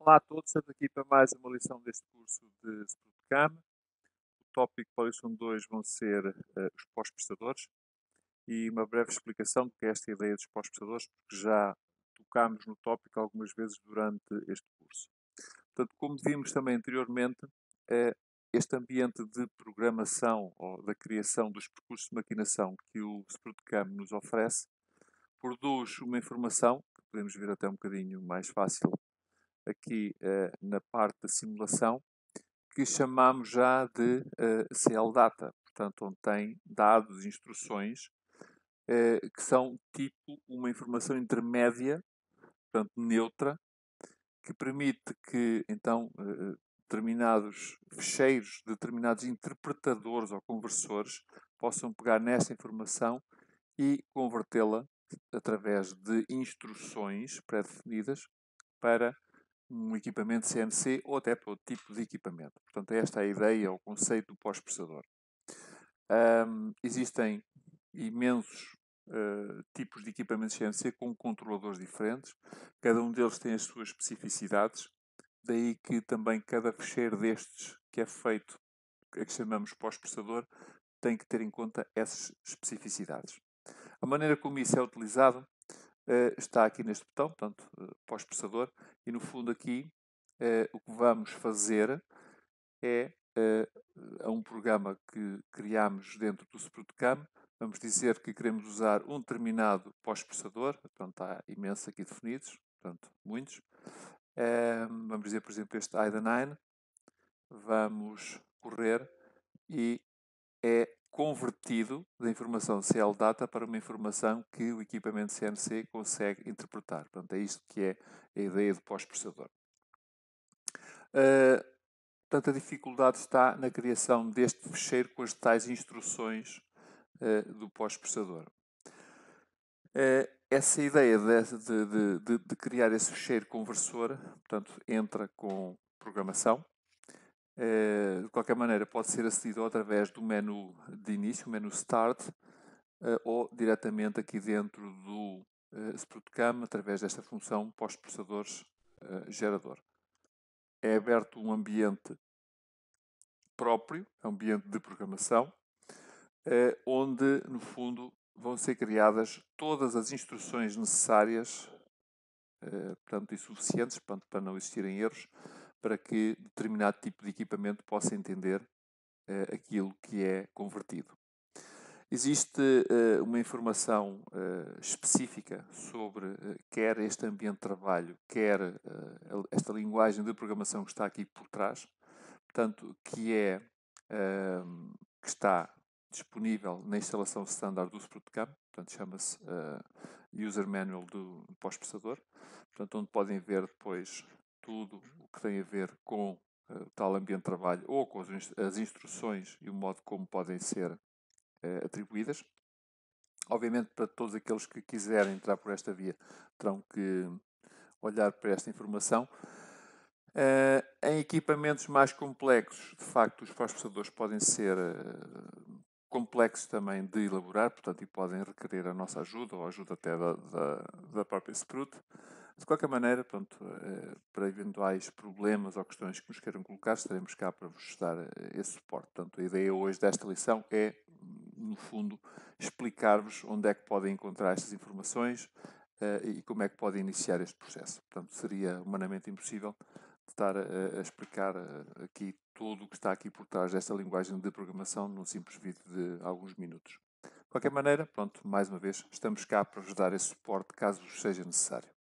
Olá a todos, estamos aqui para mais uma lição deste curso de SprutCam. O tópico para a lição 2 vão ser os pós-processadores e uma breve explicação do que é esta ideia dos pós-processadores, porque já tocámos no tópico algumas vezes durante este curso. Portanto, como vimos também anteriormente, este ambiente de programação ou da criação dos percursos de maquinação que o SprutCam nos oferece produz uma informação, que podemos ver até um bocadinho mais fácil aqui na parte da simulação, que chamamos já de CL Data, portanto, onde tem dados, instruções, que são tipo uma informação intermédia, portanto, neutra, que permite que, então, determinados fecheiros, determinados interpretadores ou conversores possam pegar nesta informação e convertê-la através de instruções pré-definidas para um equipamento CNC ou até para outro tipo de equipamento. Portanto, esta é a ideia, o conceito do pós-processador. Existem imensos tipos de equipamentos CNC com controladores diferentes. Cada um deles tem as suas especificidades. Daí que também cada fecheiro destes que é feito, que chamamos pós-processador, tem que ter em conta essas especificidades. A maneira como isso é utilizado está aqui neste botão, portanto, pós-processador, e no fundo aqui o que vamos fazer é a um programa que criamos dentro do SprutCam, vamos dizer que queremos usar um determinado pós-processador, portanto há imensos aqui definidos, portanto muitos. Vamos dizer, por exemplo, este IDA9, vamos correr e é convertido da informação CL Data para uma informação que o equipamento CNC consegue interpretar. Portanto, é isto que é a ideia do pós-processador. Portanto, a dificuldade está na criação deste fecheiro com as tais instruções do pós-processador. Essa ideia de criar esse fecheiro conversor, portanto, entra com programação. De qualquer maneira, pode ser acedido através do menu de início, o menu Start, ou diretamente aqui dentro do SprutCam, através desta função pós-processadores gerador. É aberto um ambiente próprio, um ambiente de programação, onde, no fundo, vão ser criadas todas as instruções necessárias, portanto, e suficientes para não existirem erros, para que determinado tipo de equipamento possa entender aquilo que é convertido. Existe uma informação específica sobre quer este ambiente de trabalho, quer esta linguagem de programação que está aqui por trás, portanto, que está disponível na instalação standard do SprutCam, portanto, chama-se User Manual do pós-processador, portanto, onde podem ver depois tudo o que tem a ver com o tal ambiente de trabalho ou com as instruções e o modo como podem ser atribuídas. Obviamente, para todos aqueles que quiserem entrar por esta via, terão que olhar para esta informação. Em equipamentos mais complexos, de facto, os pós-processadores podem ser complexos também de elaborar, portanto, e podem requerer a nossa ajuda ou a ajuda até da própria Sprut. De qualquer maneira, pronto, para eventuais problemas ou questões que nos queiram colocar, estaremos cá para vos dar esse suporte. Portanto, a ideia hoje desta lição é, no fundo, explicar-vos onde é que podem encontrar estas informações e como é que podem iniciar este processo. Portanto, seria humanamente impossível estar a explicar aqui tudo o que está aqui por trás desta linguagem de programação num simples vídeo de alguns minutos. De qualquer maneira, pronto, mais uma vez, estamos cá para vos dar esse suporte caso vos seja necessário.